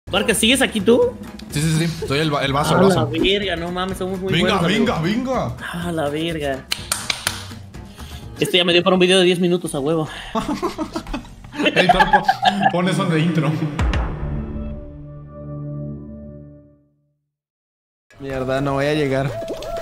Barca, ¿sigues aquí tú? Sí, sí, sí. Soy el vaso, Ah, el la vaso. verga, no mames, somos muy Venga, buenos. venga, amigo. venga. Ah, la verga. Este ya me dio para un video de 10 minutos a huevo. Editor, pon eso de intro. Mierda, no voy a llegar.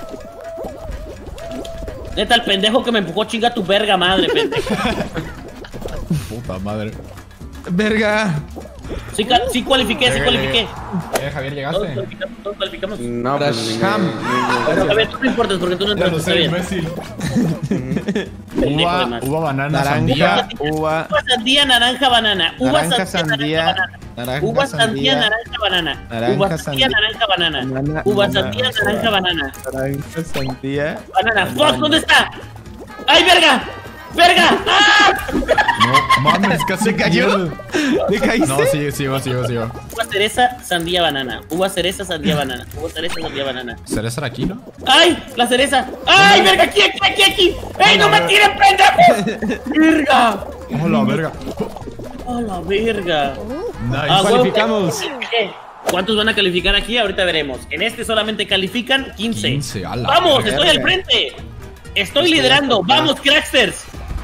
Neta, el pendejo que me empujó, chinga tu verga madre, pendejo. Puta madre. Verga. Sí cualifiqué, sí cualifiqué. Javier, Todos llegaste. cualificamos, todos cualificamos. No, pues Brasham. Pero a ver, tú no importas porque tú no Ya lo entras, está sé, bien. imbécil. Pendejo de más. Uva, banana, Naranja, sandía. uva. Uva, sandía, naranja, banana. Uva, Naranja, sandía. banana. Naranja, Uva, sandía, sandía. naranja, banana. Naranja, Uva, sandía, sandía. naranja, banana. Banana, Uva, banana. sandía, naranja, banana. Naranja, sandía. Banana. Fox, ¿dónde está? ¡Ay, verga! ¡Verga! ¡Ah! No mames, casi ¿Se cayó? pierdo. ¿Te caíste? No, sigo. Uva, cereza, sandía, banana. Uva, cereza, sandía, banana. Uva, cereza, sandía, banana. ¿Cereza aquí, no? ¡Ay! ¡La cereza! ¡Ay, verga! ¡Aquí! ¡Ey, no me tiren, pendejo! ¡Verga! Oh, la verga. ¡Oh, la verga! Nice. Ah, huevo, Calificamos. ¿Cuántos van a calificar aquí? Ahorita veremos. En este solamente califican 15. 15, a la ¡Vamos! verga. ¡Estoy al frente! ¡Estoy liderando! ¡Vamos, Cracksters!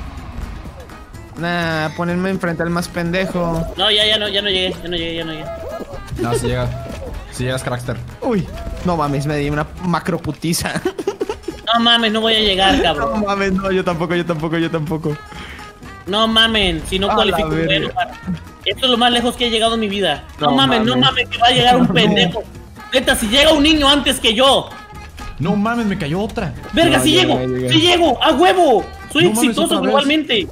Nah, ponerme enfrente al más pendejo. No, ya no llegué. No, si llegas. Si llegas, Crackster. Uy, no mames, me di una macro putiza. No mames, no voy a llegar, No cabrón. mames, no, yo tampoco. No mamen, si no A la cualifico. verga. Esto es lo más lejos que he llegado en mi vida. No No mames, que va a llegar un pendejo. Neta, si llega un niño antes que yo. No mames, me cayó otra. Verga, No, si llegué. llego, a huevo. Soy No mames, exitoso otra vez. globalmente.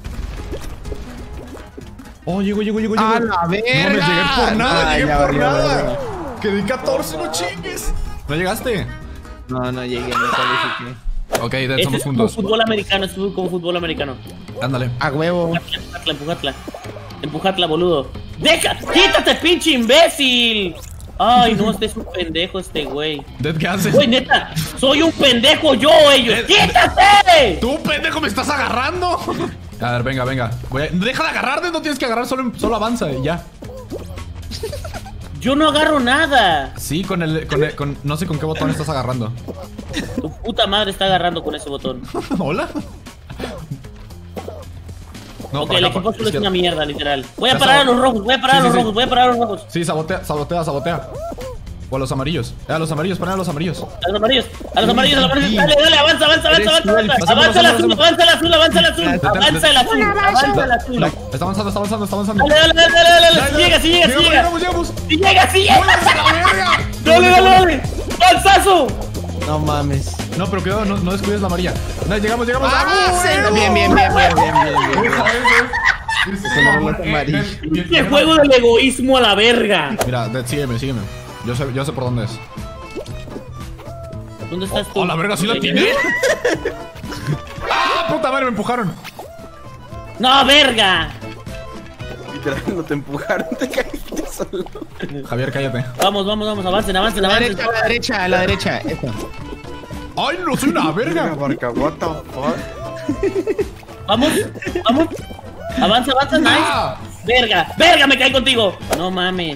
Oh, llego. ¡A la No me verga! llegué por nada, Ay, llegué ya por valió, nada. verga. Quedé 14, no chingues. ¿No llegaste? No llegué, no califiqué. Ok, Dead, Este somos es como juntos. fútbol americano, esto es como fútbol americano. Ándale. A huevo. Empujatla, boludo. ¡Deja! ¡Quítate, pinche imbécil! Ay, no, este es un pendejo este güey. Dead, ¿qué haces? Güey, neta, soy un pendejo yo, ellos. ¡Quítate! ¡Tú, pendejo, me estás agarrando! A ver, venga. Deja de agarrar, Dead, no tienes que agarrar, solo avanza y ya. Yo no agarro nada. Sí, no sé con qué botón estás agarrando. Tu puta madre está agarrando con ese botón. ¿Hola? No, Ok, por el acá, equipo por solo es una izquierda. mierda, literal. Voy a Ya parar a está. los rojos, voy a parar a Sí, los sí, sí. rojos, voy a parar a los rojos. Sí, sabotea. O a los amarillos. A los amarillos, ponen a los amarillos. A los amarillos. Dale, avanza. Pasemos. Avanza el azul. Avanza el azul. Está avanzando. Dale. Si llega. Llegamos. Si llega. ¡A la verga! Dale. ¡Panzazo! No mames. No, pero cuidado, no descuides la amarilla. No, llegamos. Bien. ¡Qué juego del egoísmo a la verga! Mira, Dead, sígueme. Yo sé por dónde es. ¿Dónde estás tú? ¡Oh, la verga, sí la tiene! ¡Ah, puta madre, me empujaron! ¡No, verga! literal no te empujaron, te caíste solo. Javier, cállate. Vamos, avancen. A la derecha. Esta. ¡Ay, no soy una verga! Barca, what the fuck. Vamos. Avanza, nice. ¡Ah! Verga, me caí contigo. No mames.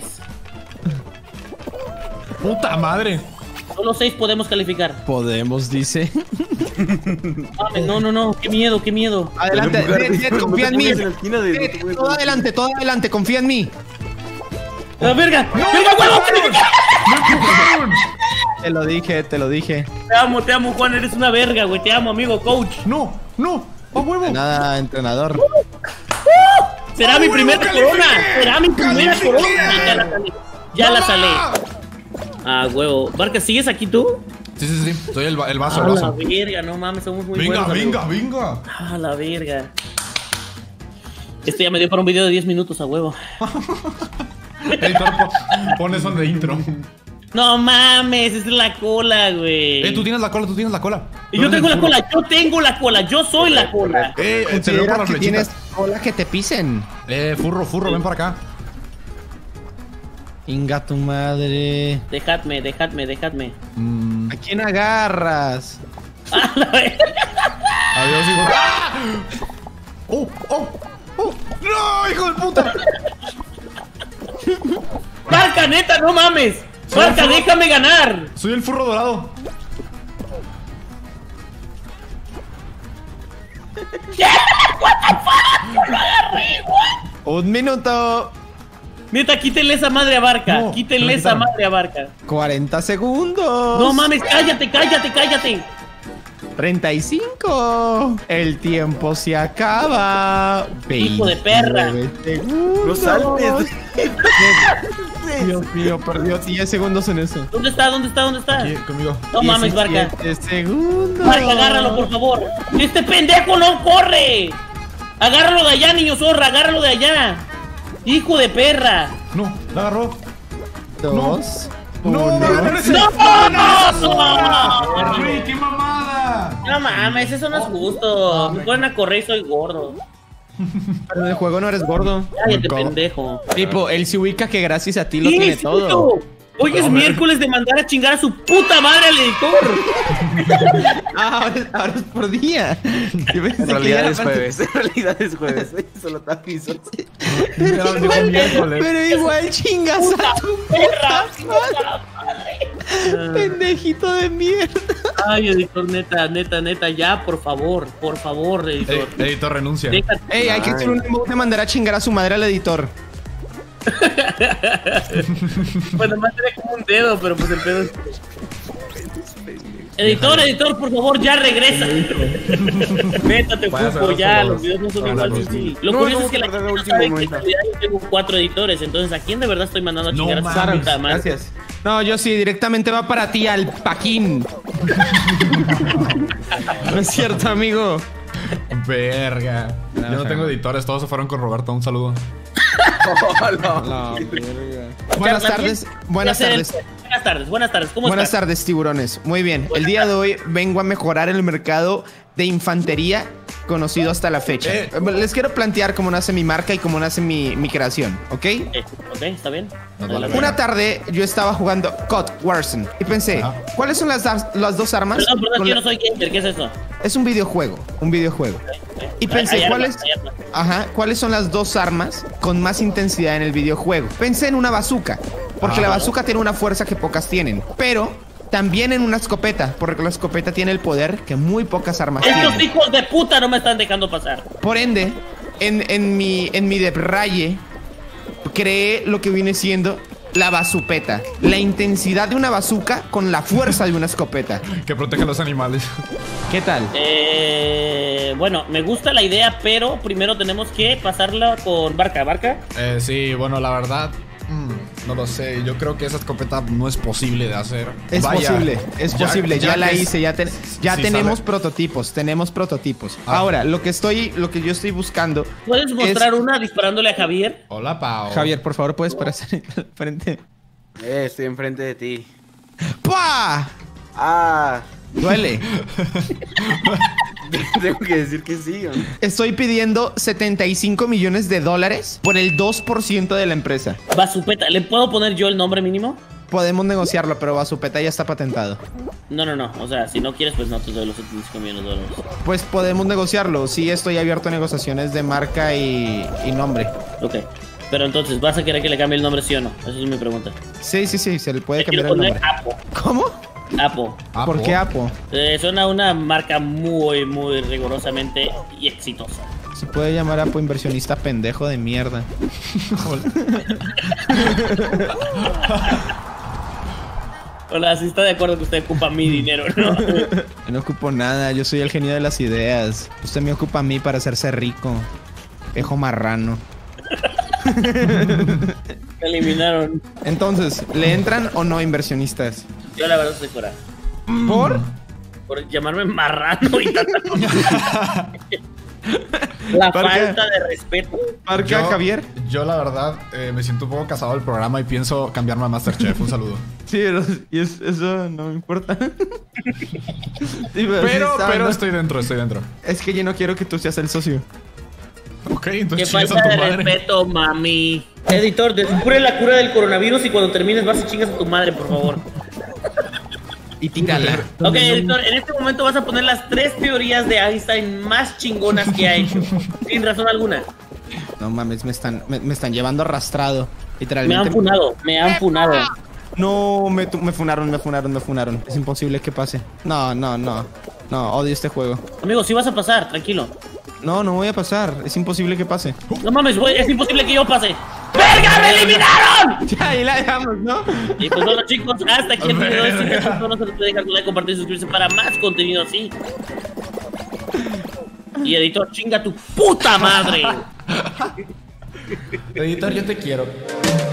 ¡Puta madre! Solo 6 podemos calificar. Podemos, dice. Mames, no. Qué miedo. Adelante, Dead, confía en mí. En la esquina de- Dead, todo adelante, confía en mí. ¡La verga! ¡Verga, huevo! ¡Me empujaron! Te lo dije. Te amo, Juan. Eres una verga, güey. Te amo, amigo, coach. ¡No! ¡A huevo! Nada, entrenador. Será mi primera califiqué. corona. Ya la salé. ¡Ah! Ah, huevo. Barca, ¿sigues aquí tú? Sí. Soy el vaso, Ah, la verga, no mames, somos muy buenos. amigo. venga. Ah, la verga. Este ya me dio para un video de 10 minutos a huevo. Editor, pon eso de intro. No mames, esa es la cola, güey. Tú tienes la cola, Y yo tengo la cola, yo soy la cola. Te veo Considera por las que tienes flechitas. cola que te pisen. Furro, ven para acá. Inga tu madre. Dejadme. ¿A quién agarras? Ah, la verga. Adiós, hijo. ¡Ah! ¡Oh! ¡No, hijo de puta! Barca, neta, no mames. Barca, déjame ganar. Soy el furro dorado. Un minuto. Neta, quítenle esa madre a Barca. No, Quítenle lo esa quitaron. madre a Barca. 40 segundos. No mames, cállate, cállate, cállate. 35. El tiempo se acaba. Hijo de perra. 29 No segundos. saltes. Dios mío, perdió 10 segundos en eso. ¿Dónde está? ¿Dónde está? ¿Dónde está? Aquí, conmigo. No mames, Barca. 17 segundos. Barca, agárralo, por favor. Este pendejo no corre. Agárralo de allá, niño zorra, agárralo de allá. Hijo de perra. No, la agarró. 2. No, me gané ese. ¡No! Güey, qué mamada. No mames, eso no es justo. Me ponen a correr y soy gordo. Pero en el juego no eres gordo. Cállate, pendejo. Tipo, él se ubica que gracias a ti lo Sí, tiene es todo. cierto. Hoy es miércoles de mandar a chingar a su puta madre al editor. Ah, ahora es por día. Yo pensé En que realidad era es jueves. En realidad es jueves. Solo te aviso. Dijo miércoles. Pero igual chingas a tu Perra, puta madre. Pendejito de mierda. Ay, editor, neta, ya, por favor, editor. Editor, renuncia. Déjate. Ey, hay que hacer un emote de mandar a chingar a su madre al editor. Bueno, más sería como un dedo, pero pues el pedo es... Editor, por favor, ya regresa. Neta, te Vaya a ocupo ser ya, solo los videos no son dos. igual Vaya, de sí. dos. Lo No, curioso no, es que la pero gente de no último sabe que en momento. realidad yo tengo 4 editores, entonces ¿a quién de verdad estoy mandando a No chingar a su mames, puta madre? Gracias. No, yo sí, directamente va para ti, al Paquín. No es cierto, amigo. Verga. Yo no tengo editores, todos se fueron con Roberto. Un saludo. Buenas tardes, buenas tardes. Buenas tardes, ¿cómo Buenas estás? tardes, tiburones. Muy bien. El día de hoy vengo a mejorar el mercado de infantería conocido hasta la fecha. Les quiero plantear cómo nace mi marca y cómo nace mi creación, ¿ok? Ok, ¿está bien? Nos vale Una tarde yo estaba jugando COD Warzone y pensé, Ajá. ¿cuáles son las dos armas? Perdón, con yo la- no soy gamer, ¿qué es eso? Es un videojuego. Y pensé, Hay ¿cuáles? armas, hay armas. Ajá, ¿cuáles son las dos armas con más intensidad en el videojuego? Pensé en una bazooka, porque la bazooka tiene una fuerza que pocas tienen, pero también en una escopeta, porque la escopeta tiene el poder que muy pocas armas Estos tienen. hijos de puta no me están dejando pasar. Por ende, en mi debraye creé lo que viene siendo la bazupeta. La intensidad de una bazooka con la fuerza de una escopeta. Que protege a los animales. ¿Qué tal? Bueno, me gusta la idea, pero primero tenemos que pasarla con Barca. Sí, bueno, la verdad. No lo sé. Yo creo que esa escopeta no es posible de hacer. Es Vaya, posible, ya la que es- hice, ya sí tenemos sabe. tenemos prototipos. Ah. Ahora, lo que yo estoy buscando. ¿Puedes mostrar una disparándole a Javier? Hola, Pau. Javier, por favor, puedes pasar al frente. Estoy enfrente de ti. ¡Pah! Ah. Duele. Tengo que decir que sí. ¿O no? Estoy pidiendo $75 millones por el 2% de la empresa. Basupeta, ¿le puedo poner yo el nombre mínimo? Podemos negociarlo, pero Bazupeta ya está patentado. No, o sea, si no quieres, pues no te doy los 75 millones de dólares. Pues podemos negociarlo. Sí, estoy abierto a negociaciones de marca y nombre. Ok, pero entonces, ¿vas a querer que le cambie el nombre, sí o no? Esa es mi pregunta. Sí, se le puede Le quiero cambiar el poner nombre. Apo. ¿Cómo? Apo. ¿Por qué Apo? Suena a una marca muy rigurosamente y exitosa. Se puede llamar Apo inversionista pendejo de mierda. Hola, si está de acuerdo que usted ocupa mi dinero, ¿no? Yo no ocupo nada, yo soy el genio de las ideas. Usted me ocupa a mí para hacerse rico. Viejo marrano. Me eliminaron. Entonces, ¿le entran o no inversionistas? Yo la verdad estoy fuera. ¿Por? Por llamarme marrano y tanta cosa. La ¿Por qué? falta de respeto. ¿Marca Javier? Yo, la verdad, me siento un poco casado del programa y pienso cambiarme a Masterchef. Un saludo. Sí, eso no me importa. Sí, Pero estoy dentro. Es que yo no quiero que tú seas el socio. Ok, Qué entonces chingas falta a de tu madre. respeto, mami. Editor, descubre la cura del coronavirus y cuando termines vas y chingas a tu madre, por favor. Y tírala. Ok, editor, en este momento vas a poner las 3 teorías de Einstein más chingonas que ha hecho. Sin razón alguna. No mames, me están llevando arrastrado. Literalmente. Me han funado, me han funado. No, me funaron. Es imposible que pase. No, odio este juego. Amigo, sí vas a pasar, tranquilo. No voy a pasar. Es imposible que pase. No mames, güey, es imposible que yo pase. ¡Verga, me eliminaron! Ya, ahí la dejamos, ¿no? Y pues bueno, chicos, hasta aquí el video de este caso. No se les puede dejar su like, compartir y suscribirse para más contenido así. Y editor, chinga tu puta madre. Editor, yo te quiero.